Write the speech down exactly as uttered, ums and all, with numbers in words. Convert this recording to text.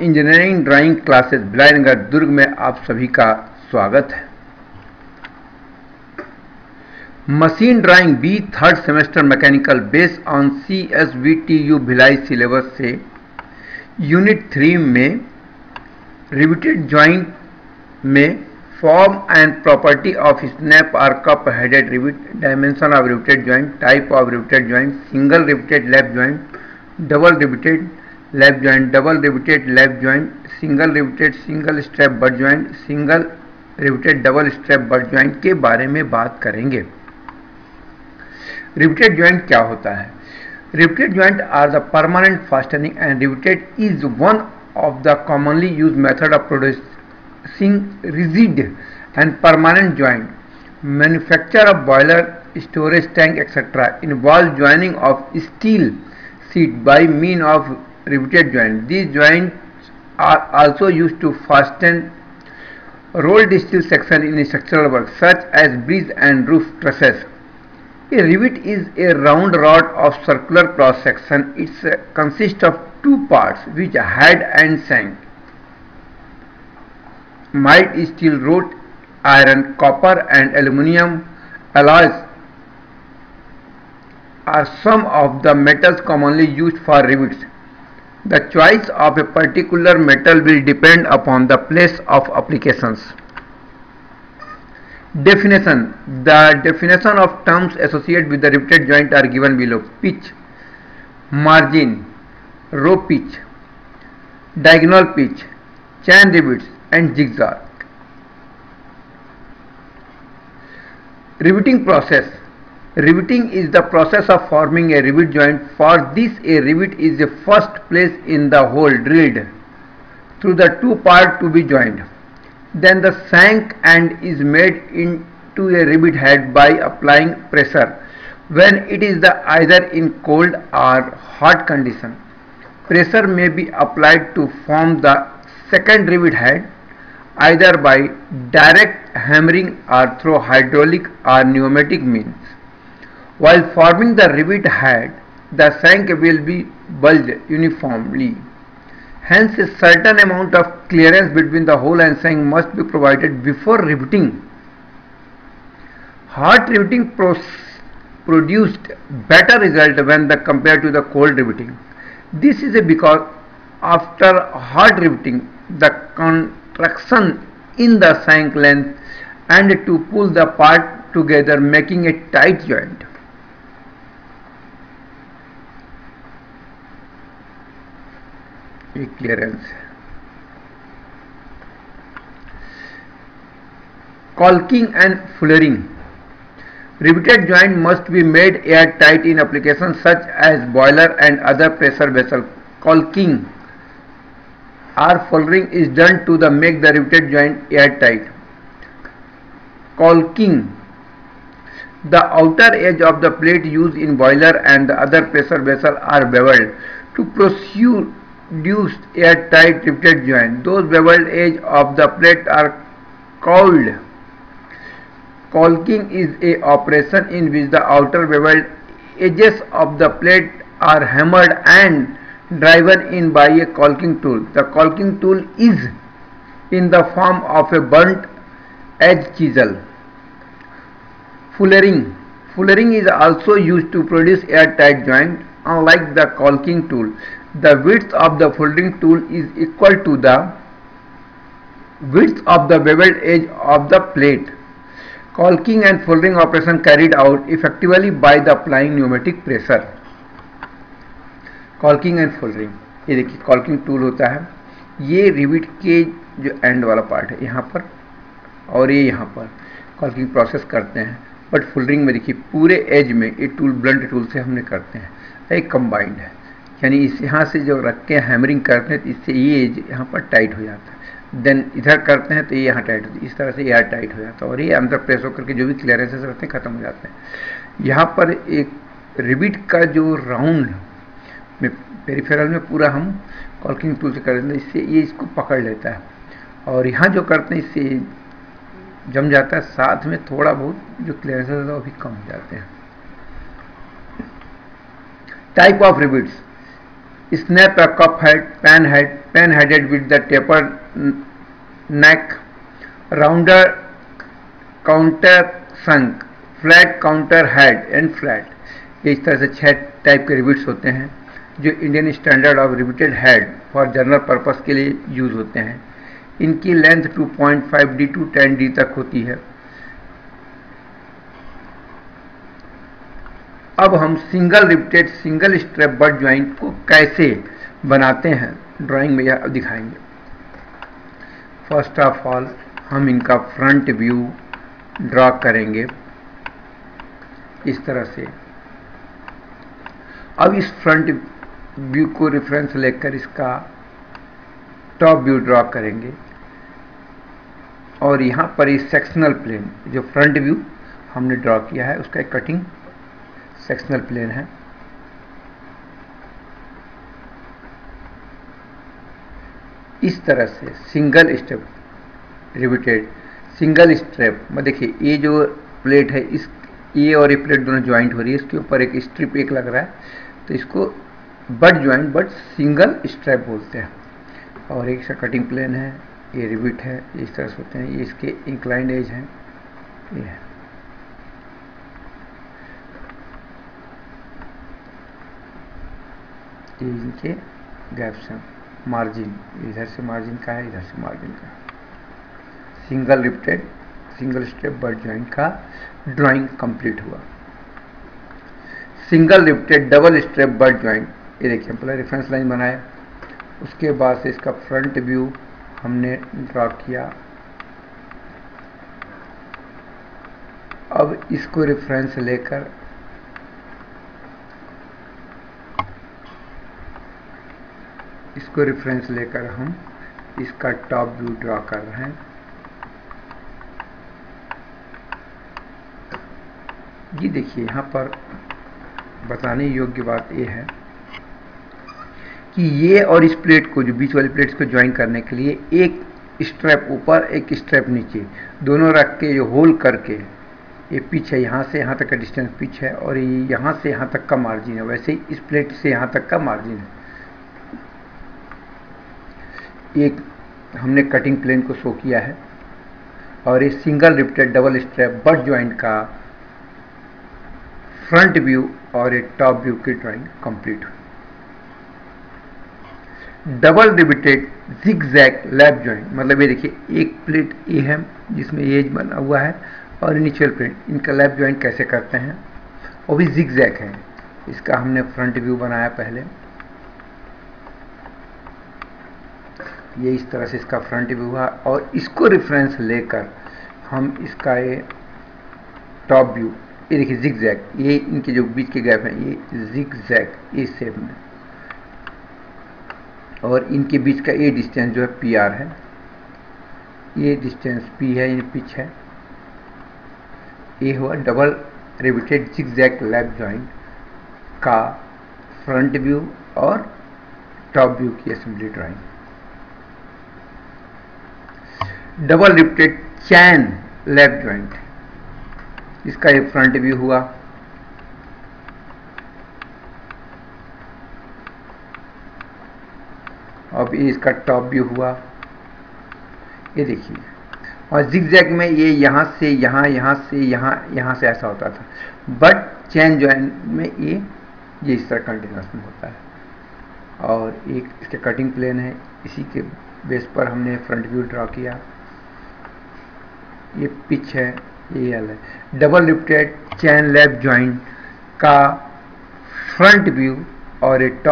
Engineering drawing classes Bhilai Nagar Durg में आप सभी का स्वागत है। Machine drawing B third semester mechanical based on C S V T U Bhilai syllabus से यूनिट थ्री में रिवेटेड जॉइंट में form and property of snap और cup headed rivet, dimension of riveted joint, type of riveted joint, single riveted lap joint, double riveted lap joint, double riveted lap joint, single riveted single strap butt joint, single riveted double strap butt joint के बारे में बात करेंगे। Riveted joint क्या होता है? Riveted joint are the permanent fastening and riveted is one of the commonly use method of producing rigid and permanent joint. Manufacture of boiler, storage tank, et cetera involve joining of steel sheet by means of riveted joint. These joints are also used to fasten rolled steel section in structural work such as bridge and roof trusses. A rivet is a round rod of circular cross section. It uh, consists of two parts, which head and shank. Mild steel, wrought iron, copper and aluminum alloys are some of the metals commonly used for rivets. The choice of a particular metal will depend upon the place of applications. Definition. The definition of terms associated with the riveted joint are given below. Pitch, margin, row pitch, diagonal pitch, chain rivets and zigzag. Riveting process. Riveting is the process of forming a rivet joint. For this, a rivet is the first place in the hole drilled through the two parts to be joined. Then the shank end is made into a rivet head by applying pressure when it is the either in cold or hot condition. Pressure may be applied to form the second rivet head either by direct hammering or through hydraulic or pneumatic means. While forming the rivet head, the shank will be bulged uniformly. Hence, a certain amount of clearance between the hole and shank must be provided before riveting. Hot riveting produced better result when the compared to the cold riveting. This is because after hot riveting, the contraction in the shank length and to pull the part together, making a tight joint. Clearance. Caulking and fullering. Riveted joint must be made airtight in applications such as boiler and other pressure vessel. Caulking or fullering is done to the make the riveted joint airtight. Caulking. The outer edge of the plate used in boiler and the other pressure vessel are beveled to produce airtight riveted joint. Those beveled edge of the plate are called. Caulking is a operation in which the outer beveled edges of the plate are hammered and driven in by a caulking tool. The caulking tool is in the form of a burnt edge chisel. Fullering. Fullering is also used to produce airtight joint. Unlike the caulking tool, the width of the fullering tool is equal to the width of the beveled edge of the plate. Caulking and fullering operation carried out effectively by the applying pneumatic pressure. Caulking and fullering. ये देखिए कॉल्किंग tool होता है, ये rivet के जो and वाला part है यहाँ पर और ये यहाँ पर कॉल्किंग प्रोसेस करते हैं. बट फुलरिंग में देखिए पूरे एज में ये टूल ब्लंट टूल से हमने करते हैं. एक कंबाइंड है, यानी इस यहाँ से जो रख के हैमरिंग करते हैं तो इससे ये एज यहाँ पर टाइट हो जाता है. देन इधर करते हैं तो ये यहाँ टाइट होती है, इस तरह से एयर टाइट हो जाता है और ये अंदर प्रेस होकर के जो भी क्लियरेंसेस रहते हैं ख़त्म हो जाते हैं. यहाँ पर एक रिवेट का जो राउंड में पेरिफेरल में पूरा हम कॉल्किंग टूल से कर देते हैं, इससे ये इसको पकड़ लेता है और यहाँ जो करते हैं इससे जम जाता है, साथ में थोड़ा बहुत जो क्लियरेंसेस होता है वो भी कम हो जाते हैं. Type of rivets. snap a cup head, pan head, pan headed with the tapered neck, rounder counter sunk, flat counter head and flat. ये इस तरह से छह टाइप के रिविट्स होते हैं जो Indian standard of riveted head for general purpose के लिए यूज होते हैं। इनकी length two point five D to ten D तक होती है। अब हम single riveted single strap butt joint को कैसे बनाते हैं ड्राइंग में यह दिखाएंगे। फर्स्ट ऑफ ऑल हम इनका फ्रंट व्यू ड्रॉ करेंगे इस तरह से। अब इस फ्रंट व्यू को रेफरेंस लेकर इसका टॉप व्यू ड्रॉ करेंगे और यहां पर इस सेक्शनल प्लेन जो फ्रंट व्यू हमने ड्रॉ किया है उसका एक कटिंग सेक्शनल प्लेन है। इस तरह से single strap riveted single strap में देखिए ये जो प्लेट है इस ये और ये प्लेट दोनों ज्वाइंट हो रही है, इसके ऊपर एक स्ट्रिप एक लग रहा है तो इसको butt joint butt single strap बोलते हैं। और एक सा कटिंग प्लेन है, ये रिविट है, इस तरह से होते हैं। ये इसके इंक्लाइंड एज हैं, ये है। ये इनके गैप्स हैं, मार्जिन इधर से मार्जिन का है, इधर से मार्जिन का है। Single riveted single strap butt joint का ड्राइंग कंप्लीट हुआ। Single riveted double strap butt joint, ये देखिए पहले रेफरेंस लाइन बनाया, उसके बाद से इसका फ्रंट व्यू हमने ड्रॉ किया। अब इसको रेफरेंस लेकर इसको रेफरेंस लेकर हम इसका टॉप व्यू ड्रॉ कर रहे हैं। ये देखिए यहाँ पर बताने योग्य बात ये है कि ये और इस प्लेट को जो बीच वाली प्लेट्स को ज्वाइन करने के लिए एक स्ट्रैप ऊपर एक स्ट्रैप नीचे दोनों रख के जो होल करके ये पिच है, यहाँ से यहाँ तक का डिस्टेंस पिच है और ये यहाँ से यहाँ तक का मार्जिन है। वैसे ही इस प्लेट से यहाँ तक का मार्जिन है। एक हमने कटिंग प्लेन को शो किया है और ये single riveted double strap butt joint का फ्रंट व्यू और एक टॉप व्यू की ड्राइंग कंप्लीट हुई। Double riveted zigzag lap joint, मतलब ये देखिए एक प्लेट ये है जिसमें एज बना हुआ है और इनिशियल प्लेट, इनका लैप ज्वाइंट कैसे करते हैं, वो भी जिगजैग है। इसका हमने फ्रंट व्यू बनाया पहले, ये इस तरह से इसका फ्रंट व्यू हुआ और इसको रेफरेंस लेकर हम इसका ये टॉप व्यू, ये देखिए जिगजैग, ये इनके जो बीच के गैप हैं ये जिगजैग इस शेप में और इनके बीच का ये डिस्टेंस जो है पी आर है, ये डिस्टेंस पी है, ये पिच है। ये हुआ double riveted zigzag lap joint का फ्रंट व्यू और टॉप व्यू की assembly drawing. Double riveted chain lap joint, इसका एक फ्रंट व्यू हुआ। अब ये इसका टॉप व्यू हुआ, ये देखिए। और जिगजैग में ये यहाँ से यहाँ, यहाँ से यहाँ, यहाँ से ऐसा होता था, बट चैन ज्वाइंट में ये ये इस तरह कंटिन्यूअस में होता है। और एक इसके कटिंग प्लेन है, इसी के बेस पर हमने फ्रंट व्यू ड्रॉ किया। ये पिच है, ये एल है। Double riveted chain lap joint का फ्रंट व्यू और एक टॉप